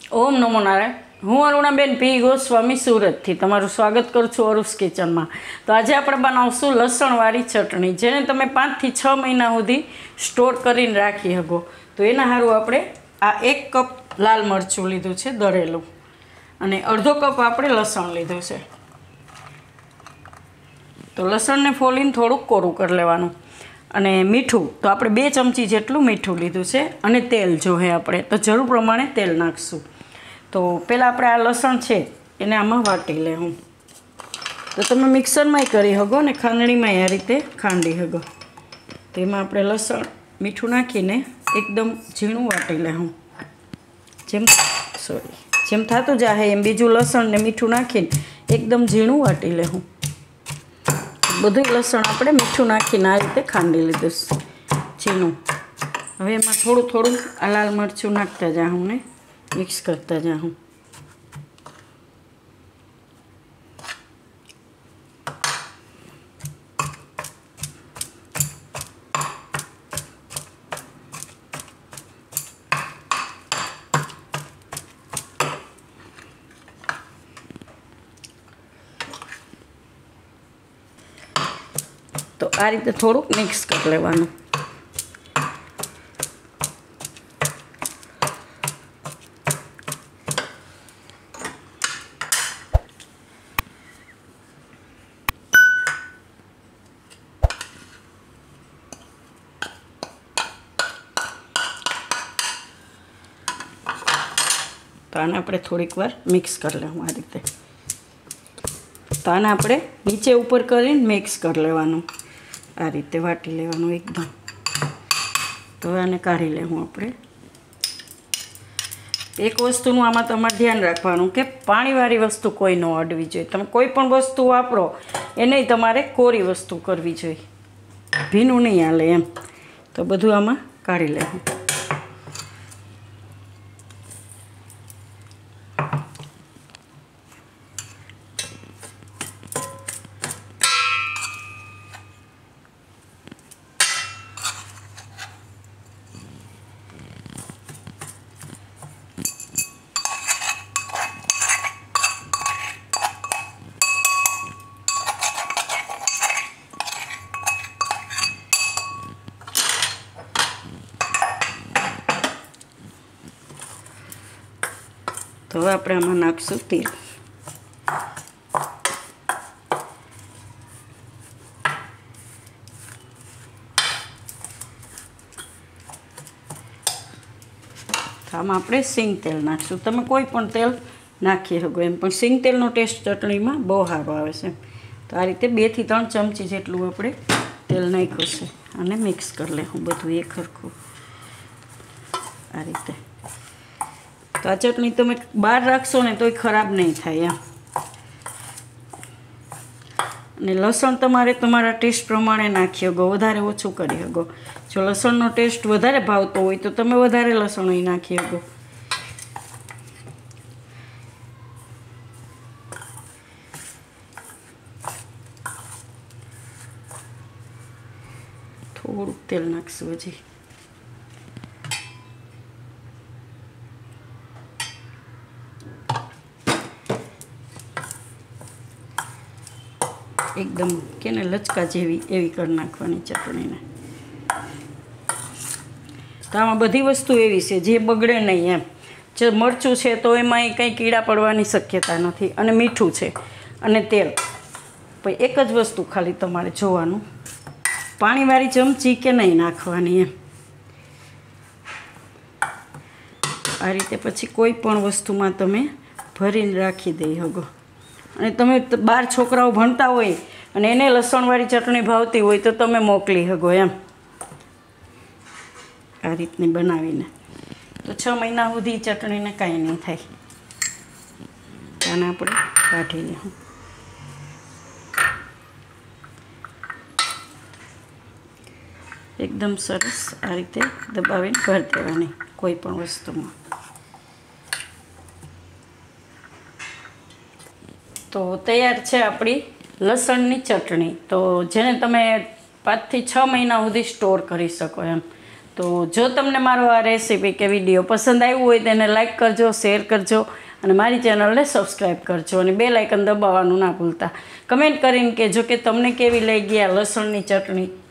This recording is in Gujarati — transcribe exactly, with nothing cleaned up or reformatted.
ઓમ નમો નારાયણ. હું અરુણાબેન પી ગોસ્વામી સુરતથી તમારું સ્વાગત કરું છું અરુસ કિચનમાં. તો આજે આપણે બનાવશું લસણવાળી ચટણી, જેને તમે પાંચથી છ મહિના સુધી સ્ટોર કરીને રાખી શકો. તો એના સારું આપણે આ એક કપ લાલ મરચું લીધું છે દળેલું, અને અડધો કપ આપણે લસણ લીધું છે. તો લસણને ફોલીને થોડુંક કોરું કરી લેવાનું. અને મીઠું તો આપણે બે ચમચી જેટલું મીઠું લીધું છે. અને તેલ જોઈએ આપણે તો જરૂર પ્રમાણે તેલ નાખશું. તો પહેલાં આપણે આ લસણ છે એને આમાં વાટી લેવું. તો તમે મિક્સરમાંય કરી શકો ને ખાંડણીમાંય આ રીતે ખાંડી શકો. તો એમાં આપણે લસણ મીઠું નાખીને એકદમ ઝીણું વાટી લેવું. જેમ સોરી જેમ થતું જાય એમ બીજું લસણ ને મીઠું નાખીને એકદમ ઝીણું વાટી લેવું. બધું લસણ આપણે મીઠું નાખીને આ રીતે ખાંડી લીધું ઝીણું. હવે એમાં થોડું થોડું આ લાલ મરચું નાખતા જાઉં ને મિક્સ કરતા જાઉં. તો આ રીતે થોડુંક મિક્સ કરી લેવાનું. તો આને આપણે થોડીક વાર મિક્સ કરી લેવું આ રીતે. તો આને આપણે નીચે ઉપર કરીને મિક્સ કરી લેવાનું, આ રીતે વાટી લેવાનું એકદમ. તો હવે આને કાઢી લેવું આપણે. એક વસ્તુનું આમાં તમારે ધ્યાન રાખવાનું કે પાણીવાળી વસ્તુ કોઈ ન અડવી જોઈએ. તમે કોઈ પણ વસ્તુ વાપરો એને તમારે કોરી વસ્તુ કરવી જોઈએ, ભીનું નહીં હાલે એમ. તો બધું આમાં કાઢી લેવું. તો હવે આપણે આમાં નાખશું તેલ. તો આમાં આપણે સિંગ તેલ નાખશું. તમે કોઈ પણ તેલ નાખી શકો એમ, પણ સિંગ તેલનો ટેસ્ટ ચટણીમાં બહુ સારો આવે છે. તો આ રીતે બેથી ત્રણ ચમચી જેટલું આપણે તેલ નાખ્યું છે. અને મિક્સ કરી લેવું બધું એક સરખું આ રીતે. તો આ ચટણી તમે બહાર રાખશો ને તોય ખરાબ નહીં થાય એમ. અને લસણ તમારે તમારા ટેસ્ટ પ્રમાણે નાખી શકો, વધારે ઓછું કરી શકો. જો લસણનો ટેસ્ટ વધારે ભાવતો હોય તો તમે વધારે લસણ અહીં નાખી શકો. થોડુંક તેલ નાખશું હજી. એકદમ કે ને લચકા જેવી એવી કરી નાખવાની ચટણીને. તો આમાં બધી વસ્તુ એવી છે જે બગડે નહીં એમ. જે મરચું છે તો એમાં કંઈ કીડા પડવાની શક્યતા નથી. અને મીઠું છે અને તેલ. પછી એક જ વસ્તુ ખાલી તમારે જોવાનું, પાણીવાળી ચમચી કે નહીં નાખવાની એમ. આ રીતે પછી કોઈ પણ વસ્તુમાં તમે ભરીને રાખી દઈ શકો. અને તમે બાર છોકરાઓ ભણતા હોય અને એને લસણવાળી ચટણી ભાવતી હોય તો તમે મોકલી શકો એમ, આ રીતની બનાવીને. તો છ મહિના સુધી ચટણીને કાંઈ નહીં થાય. આને આપણે કાઢી લઈએ. એકદમ સરસ આ રીતે દબાવીને ભરી દેવાની કોઈ પણ વસ્તુમાં. તો તૈયાર છે આપણી લસણની ચટણી. તો જેને તમે પાંચથી છ મહિના સુધી સ્ટોર કરી શકો એમ. તો જો તમને મારો આ રેસીપી કે વિડીયો પસંદ આવ્યું હોય તેને લાઈક કરજો, શેર કરજો અને મારી ચેનલને સબસ્ક્રાઈબ કરજો અને બે લાઇકન દબાવવાનું ના ભૂલતા. કમેન્ટ કરીને કહેજો કે તમને કેવી લાગી આ લસણની ચટણી.